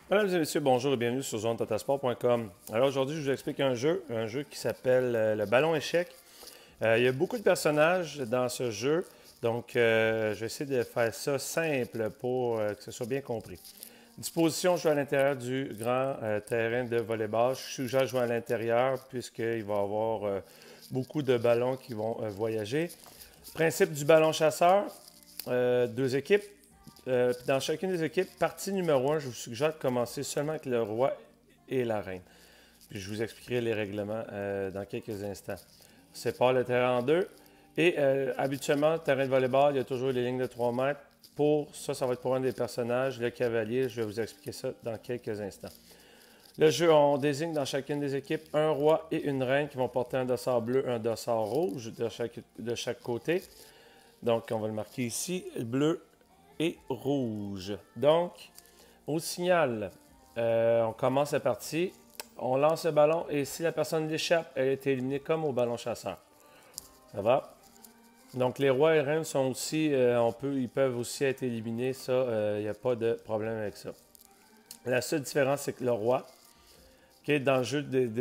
Mesdames et messieurs, bonjour et bienvenue sur zonetotasport.com. Alors aujourd'hui, je vous explique un jeu qui s'appelle le ballon échec. Il y a beaucoup de personnages dans ce jeu, donc je vais essayer de faire ça simple pour que ce soit bien compris. Disposition, je joue à l'intérieur du grand terrain de volleyball. Je suggère de jouer à l'intérieur puisqu'il va y avoir beaucoup de ballons qui vont voyager. Principe du ballon chasseur, deux équipes. Dans chacune des équipes, partie numéro 1, je vous suggère de commencer seulement avec le roi et la reine. Puis je vous expliquerai les règlements dans quelques instants. On sépare le terrain en deux. Et habituellement, le terrain de volleyball, il y a toujours les lignes de 3 mètres. Pour ça, ça va être pour un des personnages, le cavalier. Je vais vous expliquer ça dans quelques instants. Le jeu, on désigne dans chacune des équipes un roi et une reine qui vont porter un dossard bleu, un dossard rouge de chaque côté. Donc, on va le marquer ici, bleu et rouge. Donc, au signal, on commence la partie, on lance le ballon et si la personne l'échappe, elle est éliminée comme au ballon chasseur. Ça va? Donc, les rois et reines sont aussi, ils peuvent aussi être éliminés. Ça, il n'y a pas de problème avec ça. La seule différence, c'est que le roi, okay, dans le jeu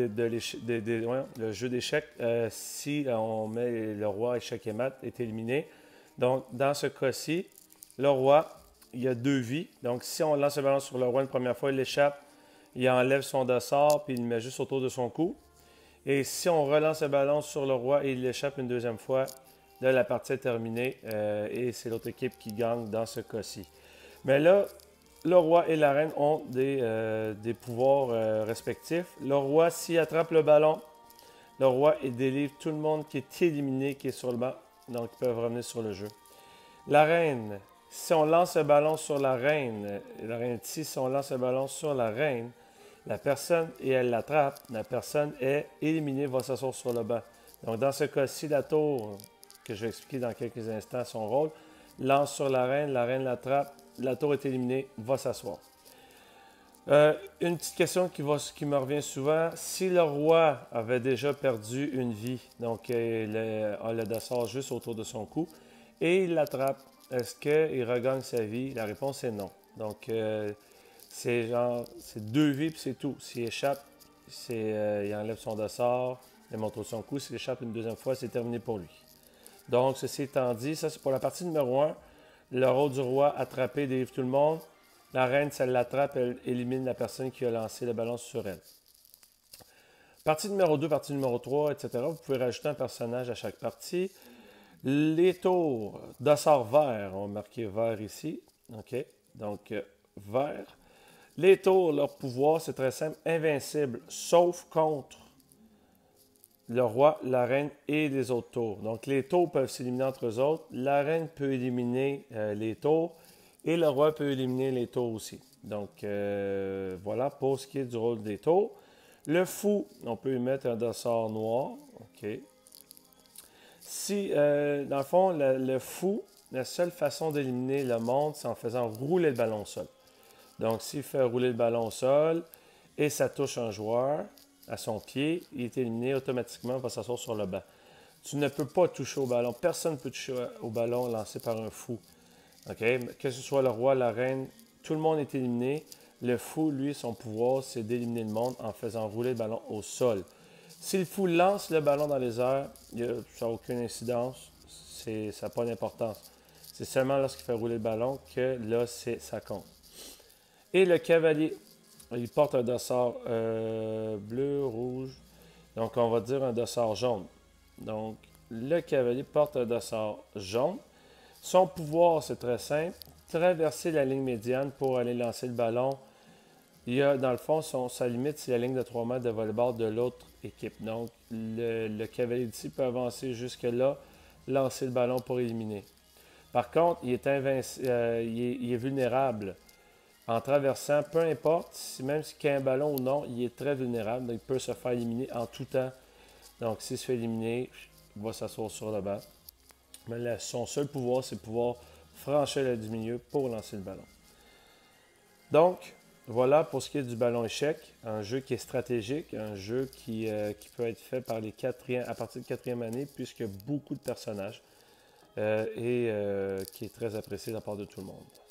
le jeu d'échecs, si on met le roi échec et mat, est éliminé. Donc, dans ce cas-ci, le roi, il y a 2 vies. Donc, si on lance le ballon sur le roi une première fois, il l'échappe, il enlève son dossard, puis il le met juste autour de son cou. Et si on relance le ballon sur le roi et il l'échappe une deuxième fois, là, la partie est terminée et c'est l'autre équipe qui gagne dans ce cas-ci. Mais là, le roi et la reine ont des pouvoirs respectifs. Le roi, s'il attrape le ballon, le roi délivre tout le monde qui est éliminé, qui est sur le banc. Donc, ils peuvent revenir sur le jeu. La reine, si on lance le ballon sur la reine ici, si on lance le ballon sur la reine, la personne, et elle l'attrape, la personne est éliminée, va s'asseoir sur le banc. Donc, dans ce cas-ci, la tour, que je vais expliquer dans quelques instants son rôle, lance sur la reine l'attrape, la tour est éliminée, va s'asseoir. Une petite question qui me revient souvent, si le roi avait déjà perdu une vie, donc il a le dossard juste autour de son cou, et il l'attrape, est-ce qu'il regagne sa vie? La réponse est non. Donc, c'est 2 vies puis c'est tout. S'il échappe, il enlève son dossard, il montre son cou. S'il échappe une deuxième fois, c'est terminé pour lui. Donc, ceci étant dit, ça c'est pour la partie numéro 1. Le rôle du roi, attraper, délivre tout le monde. La reine, si elle l'attrape, elle élimine la personne qui a lancé le ballon sur elle. Partie numéro 2, partie numéro 3, etc. Vous pouvez rajouter un personnage à chaque partie. Les tours, dossard vert, on va marquer vert ici. OK? Donc, vert. Les tours, leur pouvoir, c'est très simple, invincible, sauf contre le roi, la reine et les autres tours. Donc, les tours peuvent s'éliminer entre eux autres. La reine peut éliminer les tours et le roi peut éliminer les tours aussi. Donc, voilà pour ce qui est du rôle des tours. Le fou, on peut y mettre un dossard noir. OK. Si, dans le fond, le fou, la seule façon d'éliminer le monde, c'est en faisant rouler le ballon au sol. Donc, s'il fait rouler le ballon au sol et ça touche un joueur à son pied, il est éliminé automatiquement, il va s'asseoir sur le banc. Tu ne peux pas toucher au ballon. Personne ne peut toucher au ballon lancé par un fou. Okay? Que ce soit le roi, la reine, tout le monde est éliminé. Le fou, lui, son pouvoir, c'est d'éliminer le monde en faisant rouler le ballon au sol. Si le fou lance le ballon dans les airs, ça n'a aucune incidence, ça n'a pas d'importance. C'est seulement lorsqu'il fait rouler le ballon que là, ça compte. Et le cavalier, il porte un dossard bleu, rouge, donc on va dire un dossard jaune. Donc, le cavalier porte un dossard jaune. Son pouvoir, c'est très simple, traverser la ligne médiane pour aller lancer le ballon. Il y a, dans le fond, sa limite, c'est la ligne de 3 mètres de volleyball de l'autre équipe. Donc, le cavalier d'ici peut avancer jusque-là, lancer le ballon pour éliminer. Par contre, il est vulnérable. En traversant, peu importe, même s'il y a un ballon ou non, il est très vulnérable. Donc, il peut se faire éliminer en tout temps. Donc, s'il se fait éliminer, il va s'asseoir sur le banc. Mais là, son seul pouvoir, c'est de pouvoir franchir la du milieu pour lancer le ballon. Donc, voilà pour ce qui est du ballon échec, un jeu qui est stratégique, un jeu qui peut être fait par à partir de 4e année, puisqu'il y a beaucoup de personnages et qui est très apprécié de la part de tout le monde.